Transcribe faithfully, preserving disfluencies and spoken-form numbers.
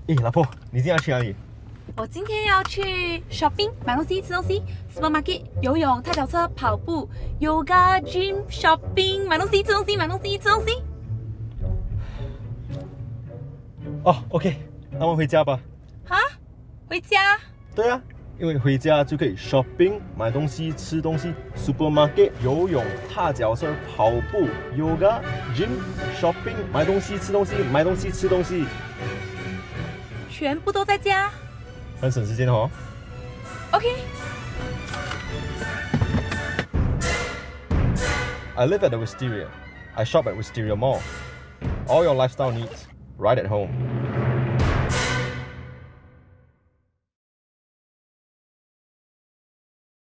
诶，老婆，你今天要去哪里？ 我今天要去 shopping 买东西、吃东西 ，supermarket 游泳、踏脚车、跑步、yoga、gym、shopping 买东西、吃东西、买东西、吃东西。 哦 ，OK， 那我们回家吧。 哈？回家？ 对啊，因为回家就可以 shopping 买东西、吃东西 ，supermarket 游泳、踏脚车、跑步、yoga、gym、shopping 买东西、吃东西、买东西、吃东西， 全部都在家。 很省时间哦。 OK。 I live at the Wisteria. I shop at Wisteria Mall. All your lifestyle needs, right at home.